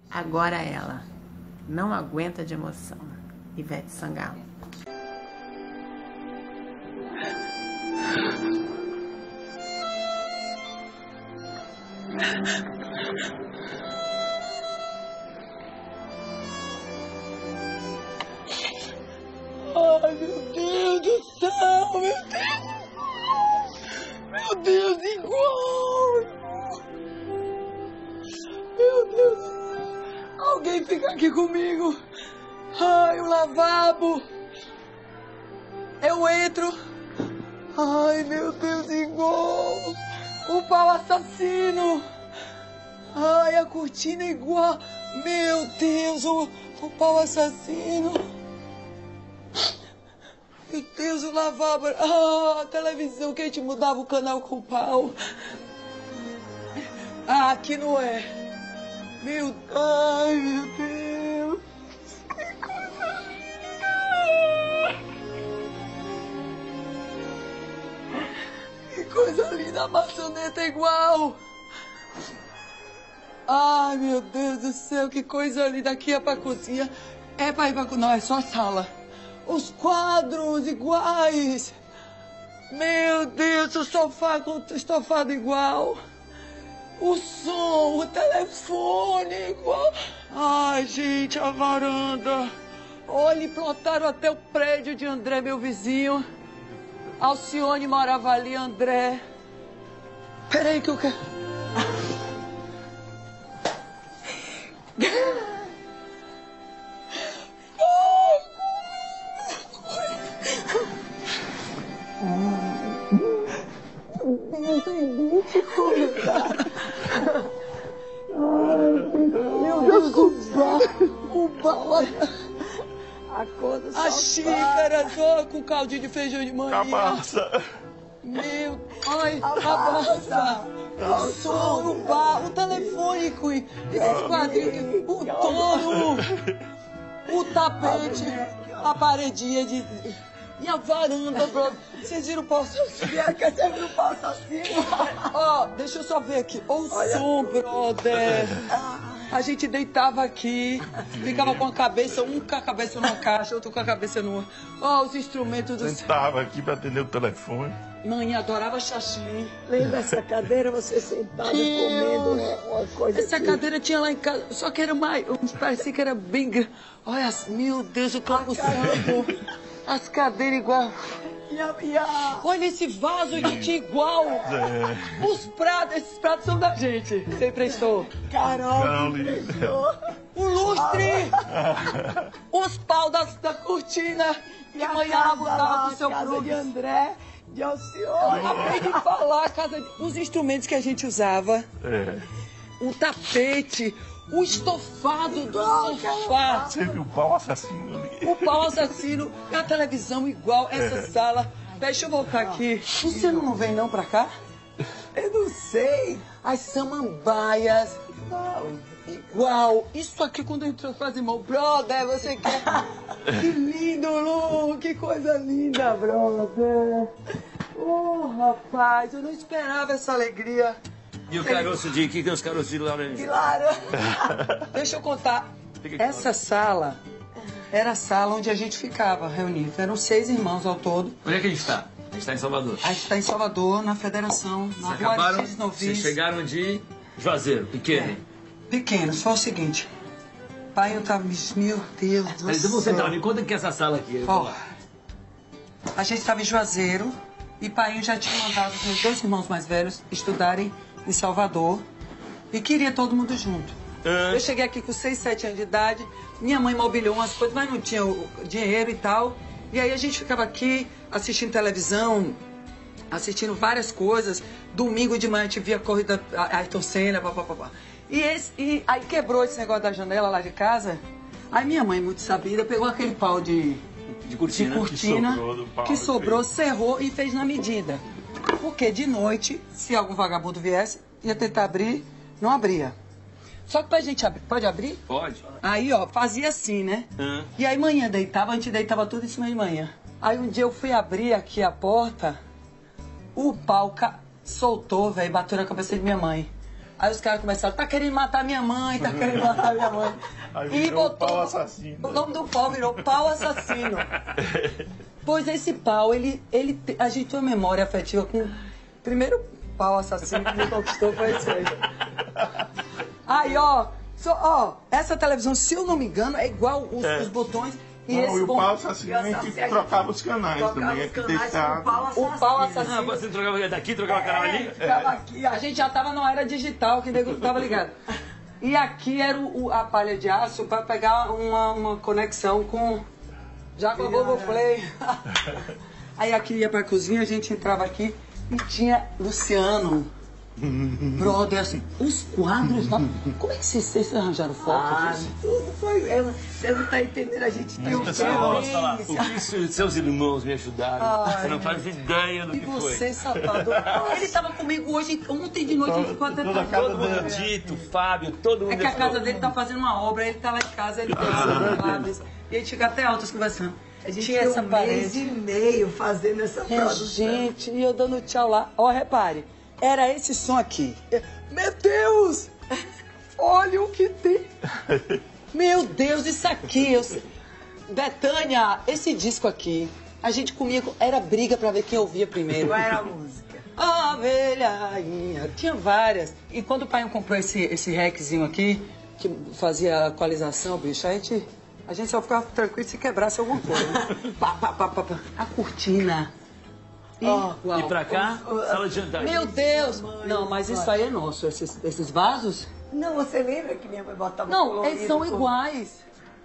Agora ela não aguenta de emoção. Ivete Sangalo. Ai, meu Deus do céu, meu Deus! Meu Deus, igual! Meu Deus do céu! Alguém fica aqui comigo! Ai, o lavabo! Eu entro! Ai, meu Deus, igual! O pau assassino! Ai, a cortina igual! Meu Deus, o pau assassino! Meu Deus, o lavabo! Ah, a televisão que a gente mudava o canal com o pau! Ah, aqui não é! Ai, meu Deus! Que coisa linda! Que coisa linda, a maçaneta é igual! Ai, meu Deus do céu, que coisa linda! Aqui é pra cozinha. É pra ir pra cozinha. Não, é só a sala. Os quadros iguais. Meu Deus, o sofá com o estofado igual. O som, o telefone igual. Ai, gente, a varanda. Olha, implantaram até o prédio de André, meu vizinho. Alcione morava ali, André. Peraí que eu quero... Meu Deus, o pau, a cor do sofá. A xícara só com caldinho de feijão de manhã. A massa. Meu, ai, a massa. O som, o bar, o telefônico, esse quadrinho, o touro, o tapete, a paredinha de... E a varanda, bro. Vocês viram o pau assassino? Você viu o pau assassino? Ó, deixa eu só ver aqui. O som, brother. A gente deitava aqui, ficava com a cabeça, um com a cabeça numa caixa, outro com a cabeça numa... Ó, os instrumentos do... Sentava aqui pra atender o telefone. Mãe, adorava xaxim. Lembra essa cadeira, você sentado comendo uma coisa Essa cadeira tinha lá em casa, só que era mais... Parecia que era bem grande. Olha, meu Deus, o Campo Santo. As cadeiras igual. Olha esse vaso de ti igual. Os pratos, esses pratos são da gente. Você emprestou? Carol, o lustre. Os pau da cortina. e a mãe casa botava lá, pro seu casa Bruno. de André, de Eu Alcione. acabei de falar, os instrumentos que a gente usava. É. O tapete. O estofado do sofá. Você viu o pau assassino ali? O pau assassino, a televisão igual, essa sala. Deixa eu voltar aqui. Você não vem não pra cá? Eu não sei. As samambaias. Igual. Isso aqui quando entrou faz irmão. Brother, você quer? Que lindo, Lu. Que coisa linda, brother. Oh, rapaz, eu não esperava essa alegria. E o caroço de... que é os caroços de laranja? Claro. Deixa eu contar. Essa sala era a sala onde a gente ficava reunido. Eram 6 irmãos ao todo. Onde é que a gente está? A gente está em Salvador. A gente está em Salvador, na Federação, na Vocês Rua acabaram... Aristides Novis. Vocês chegaram de Juazeiro, pequeno. Pequenos, foi o seguinte. Pai, eu tava... Meu Deus do Mas eu vou sentar, céu. me conta que é essa sala aqui. Ó, a gente estava em Juazeiro e pai já tinha mandado os meus 2 irmãos mais velhos estudarem em Salvador e queria todo mundo junto. Eu cheguei aqui com 6, 7 anos de idade, minha mãe mobiliou umas coisas, mas não tinha o dinheiro e tal. E aí a gente ficava aqui assistindo televisão, assistindo várias coisas. Domingo de manhã a gente via a corrida Ayrton Senna, papapá. E aí quebrou esse negócio da janela lá de casa. Aí minha mãe, muito sabida, pegou aquele pau de cortina, que sobrou, cerrou e fez na medida. Porque de noite, se algum vagabundo viesse, ia tentar abrir, não abria. Só que pra gente abrir, pode abrir? Pode. Aí, ó, fazia assim, né? E aí manhã deitava, a gente deitava tudo em cima de manhã. Aí um dia eu fui abrir aqui a porta, o pau soltou, velho, bateu na cabeça de minha mãe. Aí os caras começaram, tá querendo matar minha mãe, tá querendo matar minha mãe. Aí E virou botou... pau assassino. O nome do pau virou pau assassino. Pois esse pau, a gente tem uma memória afetiva com... O primeiro pau assassino que me conquistou foi esse aí. Aí, ó, essa televisão, se eu não me engano, é igual os botões. E Não, e o pau assassino a gente trocava os canais também. É que deixava... O pau assassino. Você trocava daqui, trocava canal ali? Ficava aqui. A gente já tava na era digital, que o nego tava ligado. E aqui era a palha de aço para pegar uma conexão com... Já com a Globoplay. Aí aqui ia pra cozinha, a gente entrava aqui e tinha Luciano. Brother, assim, os quadros... Como é que vocês arranjaram foto disso? Tudo foi. Você não tá entendendo, a gente tem um Nossa, o que seus irmãos me ajudaram? Você não faz ideia do E que você, foi. safado. Ele tava comigo hoje, ontem de noite, a gente ficou até tarde. Todo mundo, Dito, Fábio, todo mundo. É que a casa dele tá fazendo uma obra, ele tá lá em casa, ele pensa, e a gente fica até altas conversando. A gente tinha tinha essa um mês parede. e meio fazendo essa produção. Gente, e eu dando tchau lá. Ó, repare, era esse som aqui. Meu Deus! Olha o que tem. Meu Deus, isso aqui. Betânia, esse disco aqui, a gente comia, era briga pra ver quem ouvia primeiro. Qual era a música? A velhainha, tinha várias. E quando o pai comprou esse raczinho aqui, que fazia a equalização, bicho, a gente só ficava tranquilo se quebrasse alguma coisa. Pá, pá, pá, pá, pá. A cortina. E pra cá, sala de jantar. Meu Deus! Não, mas isso aí é nosso, esses vasos? Não, você lembra que minha mãe botava Não, colorido eles são com- iguais.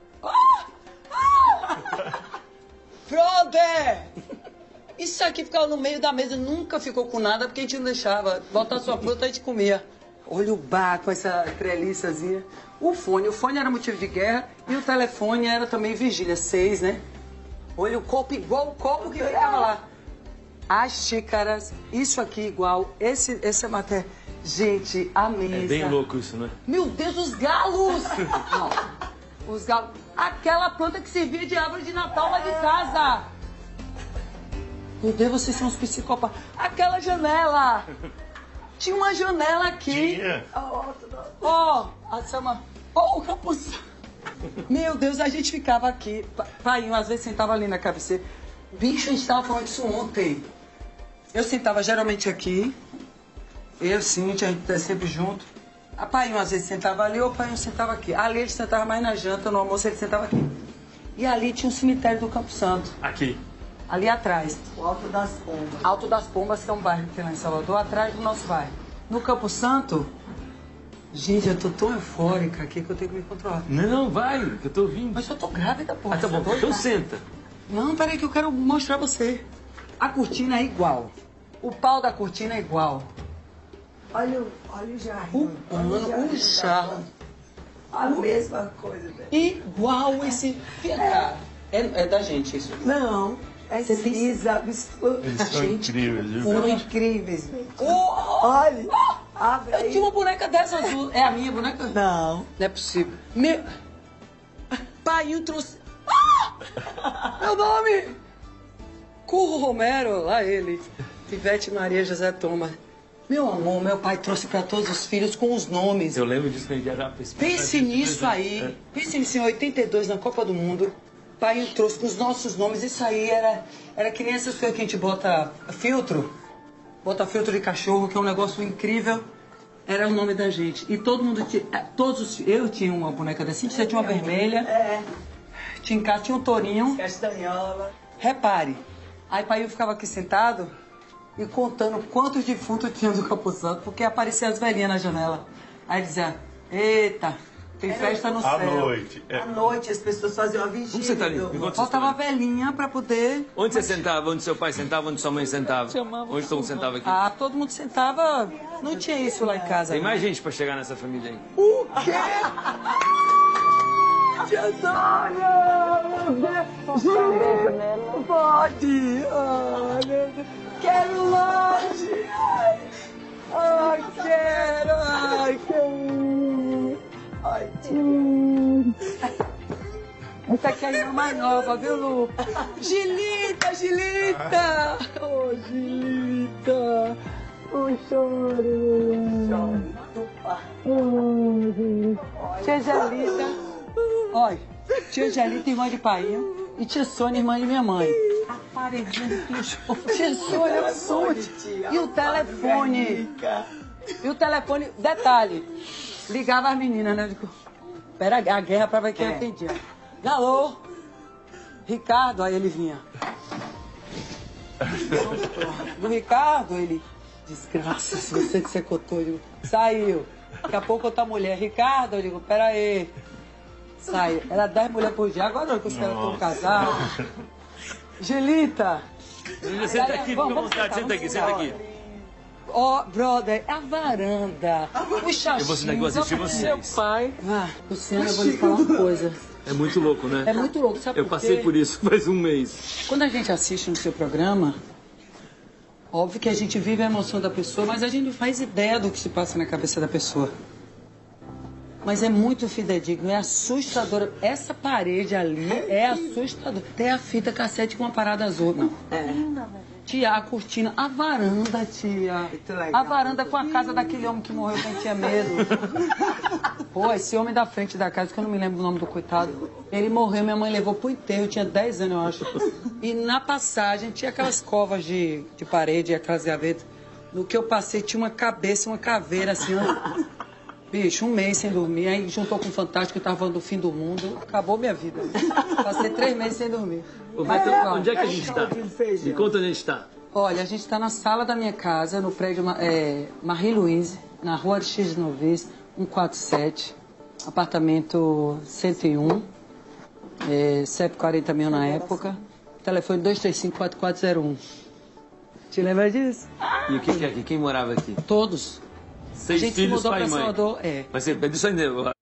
Brother! Isso aqui ficava no meio da mesa, nunca ficou com nada, porque a gente não deixava. Botar sua fruta, a gente comia. Olha o bar com essa treliçazinha. O fone era motivo de guerra e o telefone era também vigília, 6, né? Olha o copo igual o copo que ficava lá. As xícaras, isso aqui igual, essa matéria. Gente, a mesa. É bem louco isso, né? Meu Deus, os galos! Não, os galos. Aquela planta que servia de árvore de Natal lá de casa. Meu Deus, vocês são uns psicopatas. Aquela janela. Tinha uma janela aqui. Tinha. Ó, a Selma. Ó, o capuz. Meu Deus, a gente ficava aqui. Pai, às vezes sentava ali na cabeceira. Bicho, a gente tava falando disso ontem. Eu sentava geralmente aqui. Eu, Cíntia, a gente tá sempre junto. A pai, às vezes sentava ali, ou o pai sentava aqui. Ali ele sentava mais na janta, no almoço ele sentava aqui. E ali tinha o cemitério do Campo Santo. Aqui. Ali atrás. O Alto das Pombas. Alto das Pombas, que é um bairro que tem lá em Salvador, atrás do nosso bairro. No Campo Santo, gente, eu tô tão eufórica aqui que eu tenho que me controlar. Não, vai, que eu tô ouvindo. Mas eu tô grávida, pô. Ah, tá bom, então senta. Não, peraí que eu quero mostrar a você. A cortina é igual. O pau da cortina é igual. Olha o jarro. O pano, o jarro. A mesma coisa, velho. Igual esse... É da gente isso. Não, esses absurdos. Eles são incríveis, viu? São incríveis, velho. Oh, Olha, abre eu aí. tinha uma boneca dessa azul. É a minha boneca? Não. Não é possível. Meu... Pai, trouxe... Meu nome! Curro Romero, lá ele. Ivete Maria José Thomas. Meu amor, meu pai trouxe para todos os filhos com os nomes. Eu lembro disso que a gente era... Pense nisso aí. Pense nisso em 82, na Copa do Mundo. Pai trouxe com os nossos nomes. Isso aí era que nem essas coisas que a gente bota filtro. Bota filtro de cachorro, que é um negócio incrível. Era o nome da gente. E todo mundo tinha... Eu tinha uma boneca dessa, você tinha uma vermelha. É, Tinha em casa, tinha um tourinho. castanhola. Repare, aí pai ficava aqui sentado e contando quantos defuntos tinha no Campo Santo, porque apareciam as velhinhas na janela. Aí dizia, eita, tem festa no À céu. noite. À noite as pessoas faziam a vigília. Vamos sentar ali, me conta essa Faltava história. velhinha pra poder... Onde você sentava? Onde seu pai sentava? Onde sua mãe sentava? Onde todo mundo sentava aqui? Ah, todo mundo sentava... Não tinha isso lá em casa. Tem não. mais gente pra chegar nessa família aí. O quê? Tia Sônia! Gente, não pode! Ai, meu Deus! Quero longe! Ai, quero! Ai, quero! Ai, essa aqui é a irmã mais nova, viu, Lu? Gilita, Gilita! Oh, Gilita! Oh, choro! Tia Angelita. Olha, tia Angelita, irmã de Painho. E tia Sônia, irmã de minha mãe. A paredinha do pichou. Tia Sônia, absurdo. E o telefone. E o telefone, detalhe. Ligava as meninas, né? Eu digo, pera a guerra pra ver quem atendia. Alô? Ricardo, aí ele vinha. Do Ricardo, ele... Desgraça, se você que secotou. Eu digo, saiu. Daqui a pouco outra mulher. Ricardo, eu digo, pera aí. Saiu. Era 10 mulheres por dia. Agora não, que os caras estão casados. Gelita. Senta aqui, fica à vontade. Senta aqui, senta aqui. Ó, brother, a varanda. O chachim. Eu vou sentar aqui, vou assistir vocês. Meu pai. Luciana, eu vou lhe falar uma coisa. É muito louco, né? É muito louco, sabe por quê? Eu passei por isso faz um mês. Quando a gente assiste no seu programa, óbvio que a gente vive a emoção da pessoa, mas a gente não faz ideia do que se passa na cabeça da pessoa. Mas é muito fidedigno, é assustador. Essa parede ali é assustadora. Tem a fita cassete com uma parada azul. Não. Tia, a cortina, a varanda, tia. A varanda com a casa daquele homem que morreu quem tinha medo. Pô, esse homem da frente da casa, que eu não me lembro o nome do coitado, ele morreu, minha mãe levou pro enterro, eu tinha 10 anos, eu acho. E na passagem tinha aquelas covas de parede, aquelas gavetas. No que eu passei tinha uma cabeça, uma caveira assim, ó. Bicho, um mês sem dormir, aí juntou com o Fantástico, eu tava falando do fim do mundo, acabou minha vida. Passei 3 meses sem dormir. Onde é que a gente está? Me conta onde a gente está. Olha, a gente está na sala da minha casa, no prédio Marie-Louise, na rua Aristides Novis, 147, apartamento 101, CEP 40 mil na época, telefone 235-4401. Te lembra disso? E o que é aqui? Quem morava aqui? Todos. Seis a gente filhos, se mudou pai para e mãe. Salvador, Mas você pediu só ainda.